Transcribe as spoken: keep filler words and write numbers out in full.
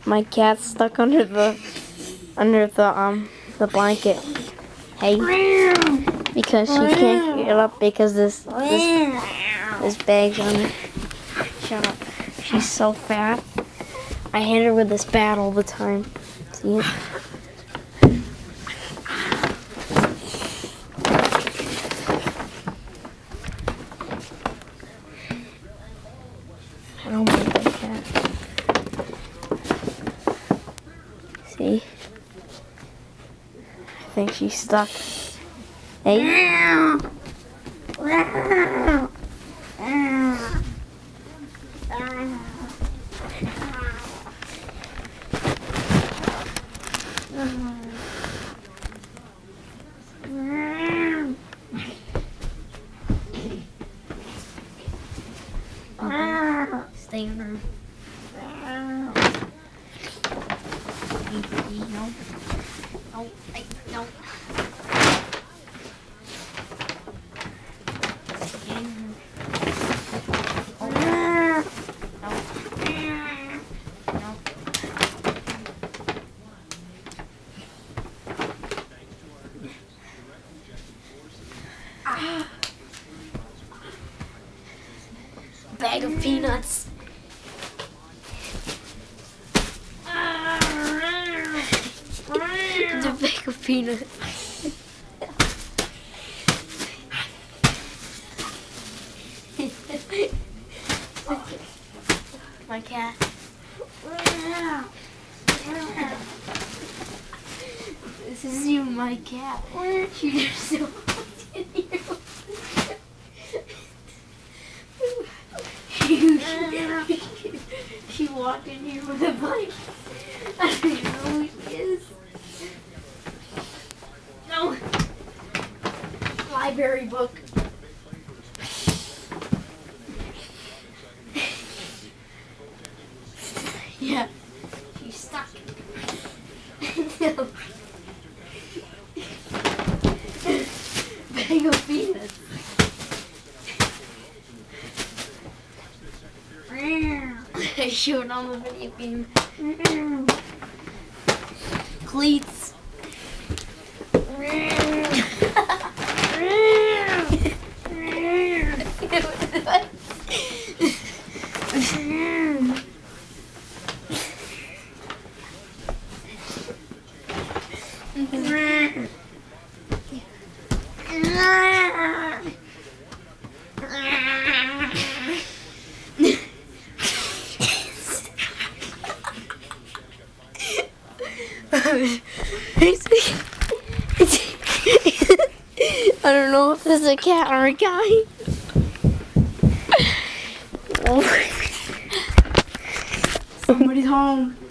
My cat's stuck under the under the um the blanket. Hey, because she can't get up because this this, this bag's on her. Shut up. She's so fat. I hit her with this bat all the time. See it? I don't like that cat. See? I think she's stuck. Hey? Okay. Stay in room. No. No. I, no. Stay in room. Oh. No. No. Ah. Bag of peanuts. The bag of peanuts. My cat. This is you, my cat. She just so in here. She, she walked in here with a bike. I don't even know who she is. No. Library book. Yeah. She's stuck. No. Bag of peanuts. I showed on the video game. Cleats. I don't know if this is a cat or a guy. Somebody's home.